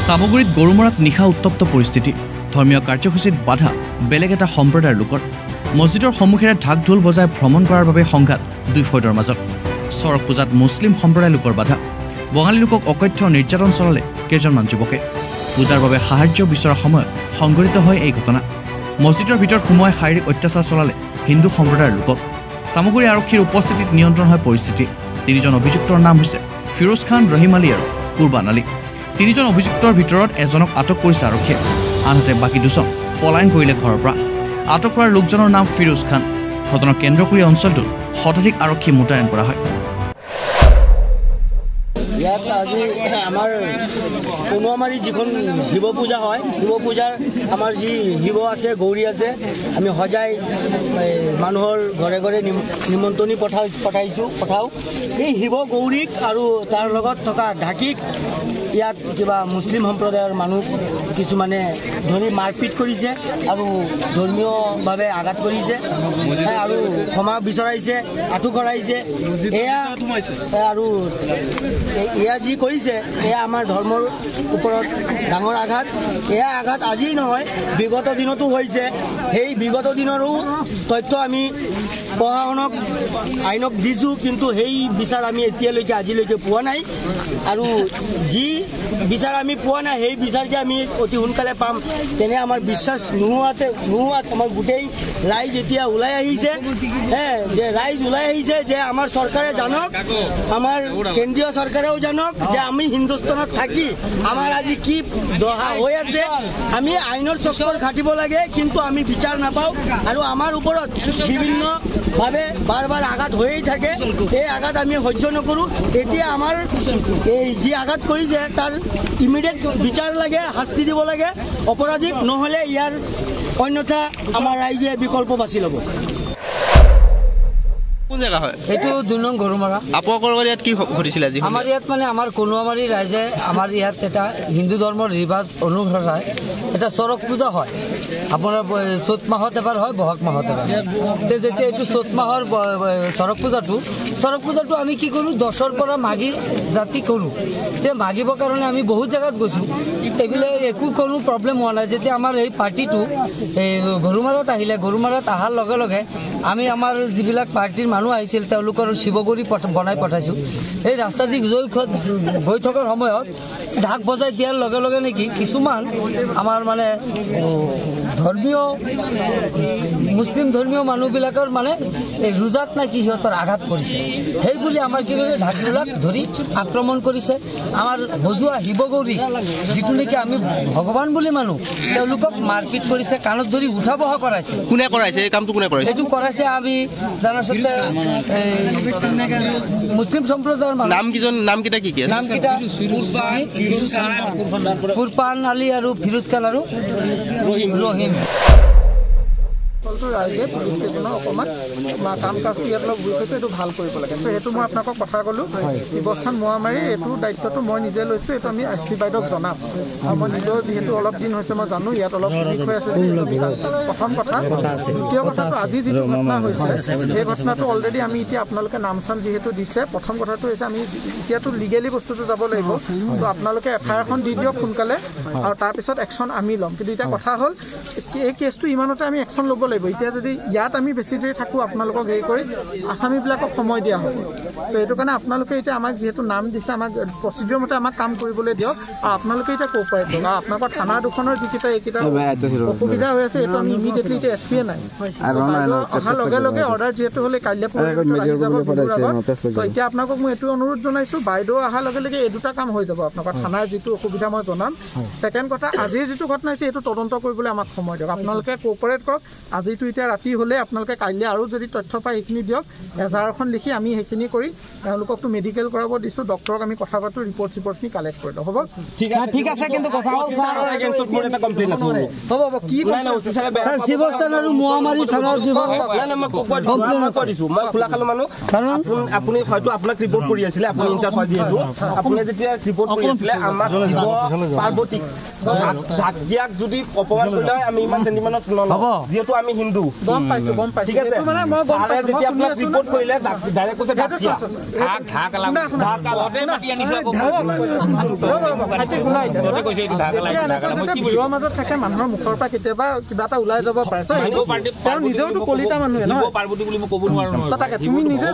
সামগুৰিত গৰুমৰাত নিশা উত্তপ্ত পৰিস্থিতি ধৰ্মীয় কাৰ্যসূচীত বাধা বেলেগ এটা সম্প্ৰদায়ৰ লোকৰ মছজিদৰ সন্মুখেৰে ঢাক ঢোল বজাই ভ্ৰমণ কৰাৰ বাবে সংঘাত দুই ফৈদৰ মাজত চৰক পূজাত মুছলিম সম্প্ৰদায়ৰ লোকৰ বাধা বঙালী লোকক অকথ্য নিৰ্যাতন চলালে কেইজনমান যুৱকে পূজাৰ বাবে সাহায্য বিচৰাৰ সময়ত সংঘটিত হয় এই ঘটনা মছজিদৰ ভিতৰত সোমোৱাই শাৰীৰিক অত্যাচাৰ চলালে হিন্দু সম্প্ৰদায়ৰ লোকক সামগুৰি আৰক্ষীৰ উপস্থিতিত নিয়ন্ত্ৰণ হয় পৰিস্থিতি তিনিজন অভিযুক্তৰ নাম হৈছে ফিৰোজ খান ৰহিম আলী আৰু কুৰবান আলী তিনিজন অভিযুক্তৰ ভিতৰত এজনক আটক কৰিছে আৰক্ষীয়ে আনহাতে বাকী দুজন পলায়ন কৰিলে ঘৰৰ পৰা আটক কৰা লোকজনৰ নাম ফিৰোজ খান ঘটনাক কেন্দ্ৰ কৰি অঞ্চলটোত শতাধিক আৰক্ষী মোতায়েন কৰা হয় ইয়াত আজি আমাৰ কোনোমাৰি যিখন শিৱ পূজা হয় শিৱ পূজাৰ আমাৰ যি শিৱ আছে গৌৰী আছে আমি সজাই মানুহৰ ঘৰে ঘৰে নিমন্ত্ৰণী পঠাওঁ এই শিৱ গৌৰীক আৰু তাৰ লগত থকা ঢাকিক ইয়াত কিবা মুছলিম সম্প্ৰদায়ৰ মানুহ কিছুমানে ধৰি মাৰপিট কৰিছে আৰু ধৰ্মীয়ভাৱে আঘাত কৰিছে আৰু ক্ষমা বিচৰাইছে আঁঠু কৰাইছে এয়া আৰু এয়া যি কৰিছে এয়া আমাৰ ধৰ্মৰ ওপৰত ডাঙৰ আঘাত এয়া আঘাত আজি নহয় বিগত দিনতো হৈছে সেই বিগত দিনৰো তথ্য আমি প্ৰশাসনক আইনক দিছোঁ কিন্তু সেই বিচাৰ আমি এতিয়ালৈকে আজিলৈকে পোৱা নাই আৰু যি বিচাৰ আমি পোৱা নাই সেই বিচাৰ যে আমি অতি সোনকালে পাম তেনে আমাৰ বিশ্বাস নোহোৱাত আমাৰ গোটেই ৰাইজ এতিয়া ওলাই আহিছে যে ৰাইজ ওলাই আহিছে যে আমাৰ চৰকাৰে জানক আমাৰ কেন্দ্ৰীয় চৰকাৰেও জানক যে আমি হিন্দুস্তানত থাকি আমাৰ আজি কি দহা হৈ আছে আমি আইনৰ চক্কৰ খাটিব লাগে কিন্তু আমি বিচাৰ নাপাওঁ আৰু আমাৰ ওপৰত বিভিন্নভাৱে বাৰ বাৰ আঘাত হৈয়ে থাকে এই আঘাত আমি সহ্য নকৰোঁ এতিয়া আমাৰ এই যি আঘাত কৰিছে তাৰ ইমিডিয়েট বিচাৰ লাগে শাস্তি দিব লাগে অপৰাধীক নহ'লে ইয়াৰ অন্যথা আমাৰ ৰাইজে বিকল্প বাছি ল'ব কোন জায়গা হয় এইটো 2 নং গৰুমৰা আপোনালোকৰ ইয়াত কি ঘটিছিল আজি আমাৰ ইয়াত মানে আমাৰ কোনোমাৰি ৰাইজে আমাৰ ইয়াত এটা হিন্দু ধৰ্মৰ ৰিবাজ অনুসৰণ এটা চৰক পূজা হয় আপোনাৰ চ'ত মাহত এবাৰ হয় বহাগ মাহত এবাৰ যেতিয়া এইটো চ'ত মাহৰ চৰক পূজাটো আমি কি কৰোঁ 10ৰ পৰা মাঘী জাতি কৰোঁ তেতিয়া মাগিবৰ কাৰণে আমি বহুত জেগাত গৈছোঁ এইবিলাক একো কোনো প্ৰব্লেম হোৱা নাই যেতিয়া আমাৰ এই পাৰ্টিটো এই গৰুমাৰাত আহিলে গৰুমাৰাত অহাৰ লগে লগে আমি আমাৰ যিবিলাক পাৰ্টিৰ মানুহ আহিছিল তেওঁলোকৰ শিৱগুৰি বনাই পঠাইছোঁ এই ৰাস্তা দি গৈ থকাৰ সময়ত ঢাক বজাই দিয়াৰ লগে লগে নেকি কিছুমান আমাৰ মানে ধৰ্মীয় মুছলিম ধৰ্মীয় মানুহবিলাকৰ মানে এই ৰোজাত নাকি সিহঁতৰ আঘাত কৰিছে সেই বুলি আমাৰ কি কৰিছে ঢাকিবিলাক ধৰি আক্ৰমণ কৰিছে আমাৰ বজোৱা শিৱগৌৰী যিটো নেকি আমি ভগৱান বুলি মানুহ তেওঁলোকক মাৰপিট কৰিছে কাণত ধৰি উঠা বহা কৰাইছে কোনে কৰাইছে এই কামটো কোনে কৰাইছে এইটো কৰাইছে আমি জানাৰ সত্ত্বে মুছলিম সম্প্ৰদায়ৰ নাম কেইটা কি আছে নাম কেইটা কুৰবান আলী আৰু ফিৰোজ খান আৰু ৰহিম ৰাইজে পুলিচ ষ্টেচনৰ অকণমান কাম কাজটো ইয়াত অলপ গুৰুত্ব এইটো ভাল কৰিব লাগে চ' সেইটো মই আপোনালোকক কথা ক'লোঁ শিৱস্থান মোৱামাৰী এইটো দায়িত্বটো মই নিজে লৈছোঁ এইটো আমি এছ পি বাইদেউক জনাম আৰু মই নিজেও যিহেতু অলপ দিন হৈছে মই জানো ইয়াত অলপ ঠিক হৈ আছে প্ৰথম কথা দ্বিতীয় কথাটো আজি যিটো ঘটনা হৈছে সেই ঘটনাটো অলৰেডি আমি এতিয়া আপোনালোকে নাম চাম যিহেতু দিছে প্ৰথম কথাটো হৈছে আমি এতিয়াতো লিগেলি বস্তুটো যাব লাগিব চ' আপোনালোকে এফআইআৰ এখন দি দিয়ক সোনকালে আৰু তাৰপিছত একশ্যন আমি ল'ম কিন্তু এতিয়া কথা হ'ল এই কেছটো ইমানতে আমি একশ্যন ল'ব লাগিব এতিয়া যদি ইয়াত আমি বেছি দেৰি থাকোঁ আপোনালোকক হেৰি কৰি আছামীবিলাকক সময় দিয়া হ'ব চ' সেইটো কাৰণে আপোনালোকে এতিয়া আমাক যিহেতু নাম দিছে আমাক প্ৰচিডিউৰ মতে আমাক কাম কৰিবলৈ দিয়ক আৰু আপোনালোকে এতিয়া কোঅপাৰেট কৰক আৰু আপোনালোকৰ থানা দুখনৰ যিকেইটা এইকেইটা অসুবিধা হৈ আছে এইটো আমি ইমিডিয়েটলি এতিয়া এছ পিয়ে নাই অহাৰ লগে লগে অৰ্ডাৰ যিহেতু হ'লে কাইলৈ এতিয়া আপোনালোকক মই এইটো অনুৰোধ জনাইছোঁ বাইদেউ অহাৰ লগে লগে এই দুটা কাম হৈ যাব আপোনালোকৰ থানাৰ যিটো অসুবিধা মই জনাম ছেকেণ্ড কথা আজিৰ যিটো ঘটনা হৈছে এইটো তদন্ত কৰিবলৈ আমাক সময় দিয়ক আপোনালোকে কোঅপাৰেট কৰক আজিতো এতিয়া ৰাতি হ'লে আপোনালোকে কাইলৈ আৰু যদি তথ্য পায় সেইখিনি দিয়ক এজাহাৰখন লিখি আমি সেইখিনি কৰি তেওঁলোককতো মেডিকেল কৰাব দিছোঁ ডক্টৰক আমি কথা পাতোঁ ৰিপৰ্টখিনি কালেক্ট কৰি দিওঁ হ'ব ঠিক আছে কিন্তু কথা হ'ল ছাৰ এটা কমপ্লেইন আছে হ'ব কি শিৱস্থান আৰু মোৱামাৰী থানাৰ মই খোলা খালো মানুহ আপুনি হয়তো আপোনাক ৰিপৰ্ট কৰি আছিলে আপুনি ইনচাৰ্জ হয় যিহেতু আপুনি যেতিয়া ৰিপৰ্ট কৰি আছিলে আমাক পাৰ্বতীক ভাগ্যাক যদি অপমান কৰিলে আমি ইমান চেণ্টিমেণ্টত নলওঁ যিহেতু আমি হিন্দু গম পাইছো ঠিক আছে মানে মই গম পাইছো যেতিয়া আপোনাক ৰিপৰ্ট কৰিলে ডাইৰেক্ট কৈছে ভাগ্যা ভিৰৰ মাজত থাকে মানুহৰ মুখৰ পৰা কেতিয়াবা কিবা এটা ওলাই যাব পাৰে তেওঁ নিজেওতো কলিতা মানুহে নহয় তাকে তুমি নিজে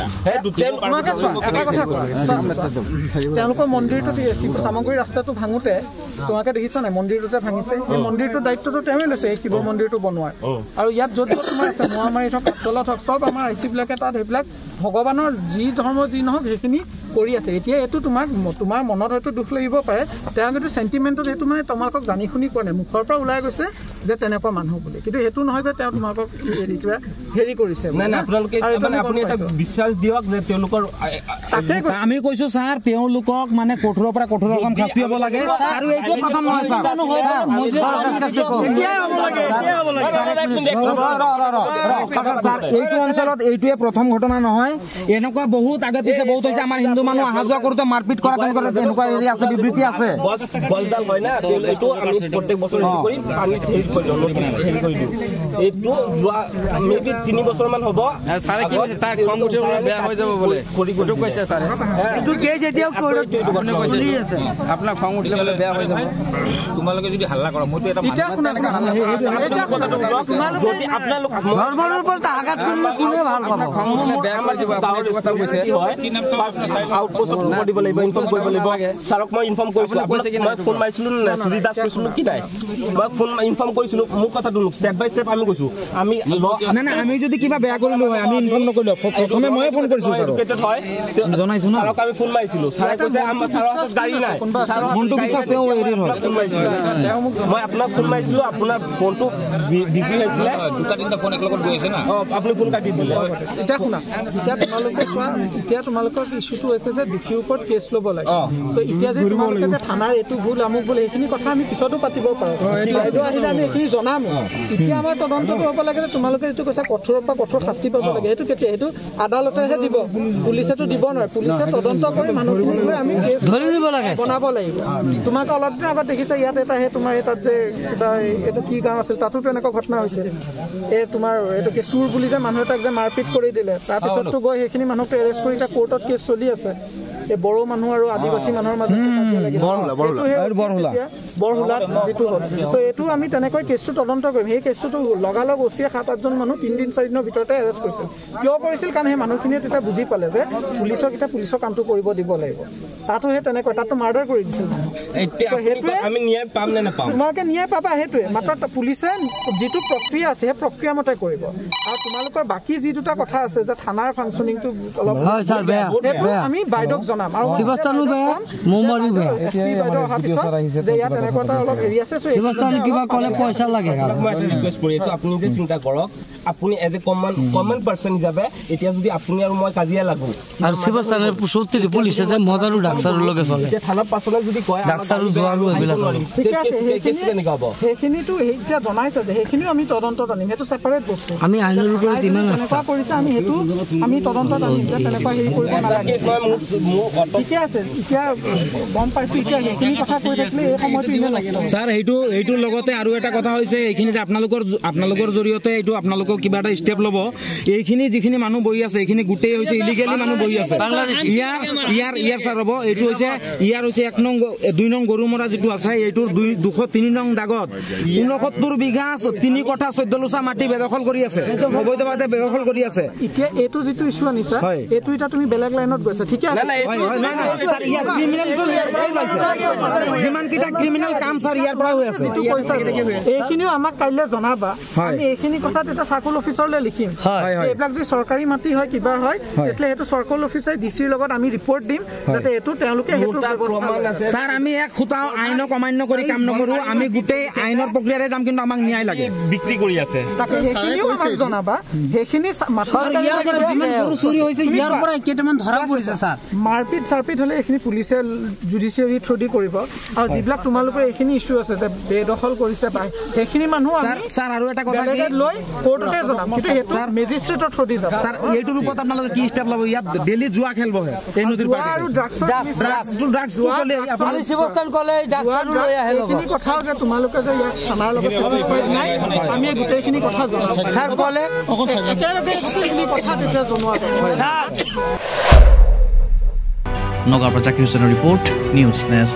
এটা কথা কোৱা তেওঁলোকৰ মন্দিৰটো সামগ্ৰী ৰাস্তাটো ভাঙোতে তোমাকে দেখিছা নাই মন্দিৰটোতে ভাঙিছে এই মন্দিৰটোৰ দায়িত্বটো তেওঁৱে লৈছে এই শিৱ মন্দিৰটো বনোৱাৰ আৰু ইয়াত য'ত য'ত তোমাৰ আছে মোৱামাৰীত হওক কাঠতলত হওক চব আমাৰ আই চি বিলাকে তাত সেইবিলাক ভগৱানৰ যি ধৰ্ম যি নহওক সেইখিনি কৰি আছে এতিয়া এইটো তোমাৰ মনত হয়তো দুখ লাগিব পাৰে তেওঁ কিন্তু চেণ্টিমেণ্টত এইটো মানে তোমালোকক জানি শুনি কোৱা নাই মুখৰ পৰা ওলাই গৈছে যে তেনেকুৱা মানুহ বুলি কিন্তু সেইটো নহয় যে তেওঁ তোমালোকক হেৰি কৰিছে আপুনি এটা বিশ্বাস দিয়ক যে তেওঁলোকৰ আমি কৈছো ছাৰ তেওঁলোকক মানে কঠোৰৰ পৰা কঠোৰ ৰকম শাস্তি হ'ব লাগে আৰু এইটো কথা নহয় ছাৰ এইটো অঞ্চলত এইটোৱে প্ৰথম ঘটনা নহয় এনেকুৱা বহুত আগে পিছে বহুত হৈছে আমাৰ হিন্দু মানুহ অহা যোৱা কৰোঁতে মাৰপিট কৰা তেনেকুৱা হেৰি আছে বিবৃতি আছে গছডাল হয় না এইটো আমি প্ৰত্যেক বছৰ এইটো যোৱা মেবি 3 বছৰমান হ'ব বেয়া হৈ যাব বোলে কৈছে ছাৰে আপোনাৰ খং উঠিলে বোলে বেয়া হৈ যাব তোমালোকে যদি হাল্লা কৰা মইতো এটা ধৰ্মৰ ওপৰত আঘাত কৰিলে কোনে ভাল পাব খং উঠিলে বেয়া কৰি দিব আপুনি কথা কৈছে আউটপোষ্টত দিব লাগিব ইনফৰ্ম কৰিব লাগিব ছাৰক মই ইনফৰ্ম কৰিছিলো মই ফোন মাৰিছিলো সুধি দাস কৰিছিলো কি নাই মই ফোন ইনফৰ্ম কৰিছিলো মোৰ কথাটো ষ্টেপ বাই ষ্টেপ আমি কৈছো আমি আমি যদি কিবা বেয়া কৰিলো হয় আমি ইনফৰ্ম নকৰিলো প্ৰথমে ময়ে ফোন কৰিছো এডুকেটেড হয় জনাইছো না ছাৰক আমি ফোন মাৰিছিলো ছাৰে কৈছে আমাৰ ছাৰৰ গাড়ী নাই মনটো বিশ্বাস তেওঁ হেৰি হয় মই আপোনাক ফোন মাৰিছিলো আপোনাৰ ফোনটো বিজি হৈছিলে দুটা তিনিটা ফোন একেলগত গৈ আছে না আপুনি ফোন কাটি দিলে এতিয়া শুনা এতিয়া তোমালোকে চোৱা এতিয়া তোমালোকৰ ইছ্যুটো হৈছে যে দোষীৰ ওপৰত কেছ ল'ব লাগে এতিয়া যে তোমালোকে যে থানাৰ এইটো ভুল আমুক বোলে সেইখিনি কথা আমি পিছতো পাতিব পাৰোঁ বাইদেউ আহিলে আমি এইখিনি জনাম এতিয়া আমাৰ তদন্তটো হ'ব লাগে যে তোমালোকে যিটো কৈছা কঠোৰৰ পৰা কঠোৰ শাস্তি পাব লাগে সেইটো কেতিয়া সেইটো আদালতেহে দিব পুলিচেতো দিব নোৱাৰে পুলিচে তদন্ত কৰি মানুহখিনিক লৈ আমি ধৰি দিব লাগে বনাব লাগিব তোমাক অলপ দিন আগত দেখিছা ইয়াত এটা সেই তোমাৰ তাত যে কিবা এইটো কি গাঁও আছিল তাতো তেনেকুৱা ঘটনা হৈছে এই তোমাৰ এইটো কি চুৰ বুলি যে মানুহ এটাক যে মাৰপিট কৰি দিলে তাৰপিছততো গৈ সেইখিনি মানুহক এৰেষ্ট কৰি এতিয়া কোৰ্টত কেছ চলি আছে এই বড়ো মানুহ আৰু আদিবাসী মানুহৰ মাজত বৰহুলাত যিটো হ'ল চ' এইটো আমি তেনেকৈ কেছটো তদন্ত কৰিম সেই কেছটোতো লগালগ অচিয়ে 7-8জন মানুহ 3 দিন 4 দিনৰ ভিতৰতে এৰেষ্ট কৰিছিল কিয় কৰিছিল কাৰণ সেই মানুহখিনিয়ে তেতিয়া বুজি পালে যে পুলিচক এতিয়া পুলিচৰ কামটো কৰিব দিব লাগিব তাতো সেই তেনেকৈ তাতো মাৰ্ডাৰ কৰি দিছিল আমি ন্যায় পাম নে নাপাম তোমালোকে ন্যায় পাবা সেইটোৱে মাত্ৰ পুলিচে যিটো প্ৰক্ৰিয়া আছে সেই প্ৰক্ৰিয়া মতে কৰিব আৰু তোমালোকৰ বাকী যি দুটা কথা আছে যে থানাৰ ফাংচনিংটো অলপ আমি বাইদেউক জনাম আৰু শিৱস্থানো বেয়া মোমাৰি বেয়া ইয়াত এনেকুৱা এটা অলপ হেৰি আছে শিৱস্থান কিবা ক'লে পইচা লাগে মই এটা ৰিকুৱেষ্ট কৰি আছো আপুনি যে চিন্তা কৰক আপুনি এজ এ কমন পাৰ্চন হিচাপে এতিয়া যদি আপুনি আৰু মই কাজিয়া লাগো আৰু শিৱস্থানৰ সত্যি পুলিচে যে মদাৰো ডাক্তাৰৰ লগে চলে থানাৰ পাৰ্চনে যদি কয় ডাক্তাৰো যোৱাৰো এইবিলাক সেইখিনিতো এতিয়া জনাইছে যে সেইখিনিও আমি তদন্তত আনিম সেইটো ছেপাৰেট বস্তু আমি আইনৰ ওপৰত ইমান আস্থা কৰিছে আমি সেইটো আমি তদন্তত আনিম যে তেনেকুৱা হেৰি কৰিব নালাগে ঠিকে আছে এতিয়া গম পাইছো এতিয়া সেইখিনি কথা কৈ থাকিলে এই সময়টো ইমান নষ্ট ছাৰ এইটোৰ লগতে আৰু এটা কথা হৈছে এইখিনি যে আপোনালোকৰ জৰিয়তে এইটো আপোনালোকক কিবা এটা ষ্টেপ ল'ব এইখিনি যিখিনি মানুহ বহি আছে এইখিনি গোটেই হৈছে ইলিগেলি মানুহ বহি আছে ইয়াৰ ছাৰ হ'ব এইটো হৈছে ইয়াৰ হৈছে 2 নং গৰুমৰা যিটো আছে এইটোৰ 203 নং দাগত 69 বিঘা 3 কঠা 14 লোচা মাটি বেদখল কৰি আছে অবৈধভাৱে বেদখল কৰি আছে এতিয়া এইটো যিটো ইস্যু আনিছা এইটো এটা তুমি বেলেগ লাইনত গৈছা ঠিক আছে যিমান কিটা ক্ৰিমিনেল কাম ছাৰ ইয়াৰ পৰা হৈ আছে এইখিনিও আমাক কাইলৈ জনাবা আমি এইখিনি কথাত এটা চাৰ্কল অফিচাৰলৈ লিখিম এইবিলাক যদি চৰকাৰী মাটি হয় কিবা হয় তেতিয়া সেইটো চাৰ্কল অফিচাৰ ডিচিৰ লগত আমি ৰিপৰ্ট দিম যাতে এইটো তেওঁলোকে ছাৰ আমি এক খুটাও আইনক অমান্য কৰি কাম নকৰো আমি গোটেই আইনৰ প্ৰক্ৰিয়াৰে যাম কিন্তু আমাক ন্যায় লাগে বিক্ৰী কৰি আছে সেইখিনিও আমাক জনাবা সেইখিনি মাৰপিট চাৰপিট হলে এইখিনি পুলিচে জুডিচিয়াৰী থ্ৰুদি কৰিব আৰু যিবিলাক তোমালোকে তোমালোকৰ এইখিনি ইছ্যু আছে যে বেদখল কৰিছে বা সেইখিনি মানুহ স্যাৰ আৰু এটা কথা কি লৈ কোৰ্টতে জনাম কিন্তু সেইটো মেজিষ্ট্ৰেটৰ থ্ৰুদি যাব স্যাৰ এইটোৰ ওপৰত আপোনালোকে কি ষ্টেপ ল'ব ইয়াত ডেইলি জুৱা খেল বহে এই নদীৰ পাৰ আৰু ড্ৰাগছ চলে আমি শিৱস্থান ক'লে ড্ৰাগছ লৈ আহে এইখিনি কথাও যে তোমালোকে যে ইয়াত থানাৰ লগত চেটিছফাইড নাই আমি গোটেইখিনি কথা জনাম স্যাৰ ক'লে একেলগে গোটেইখিনি কথা তেতিয়া জনোৱা স্যাৰ নগাঁৱৰ পৰা জাকিৰ হুছেইনৰ ৰিপৰ্ট নিউজ নেষ্ট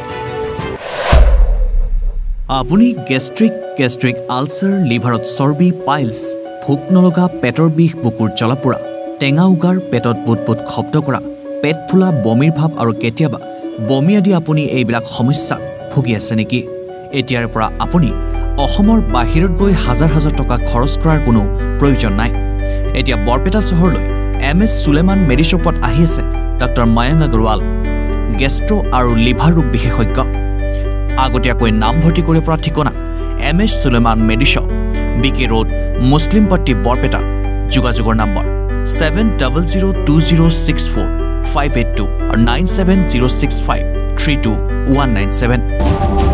আপুনি গেষ্ট্ৰিক আলচাৰ লিভাৰত চৰ্বি পাইলছ ভোক নলগা পেটৰ বিষ বুকুৰ জ্বলাপোৰা টেঙা উগাৰ পেটত বুট শব্দ কৰা পেট ফুলা বমিৰ ভাৱ আৰু কেতিয়াবা বমি আদি আপুনি এইবিলাক সমস্যা ভুগি আছে নেকি এতিয়াৰ পৰা আপুনি অসমৰ বাহিৰত গৈ হাজাৰ হাজাৰ টকা খৰচ কৰাৰ কোনো প্ৰয়োজন নাই এতিয়া বৰপেটা চহৰলৈ MS সুলেমান মেডিশ্বপত আহি আছে ডক্টৰ মায়াং আগৰৱাল গেষ্ট্ৰ' আৰু লিভাৰ ৰোগ বিশেষজ্ঞ আগতীয়াকৈ নাম ভৰ্তি কৰিব পৰা ঠিকনা MS Suleman medishop BK road Muslimpatti Barpeta যোগাযোগৰ নম্বৰ 7002064582 আৰু 97065321197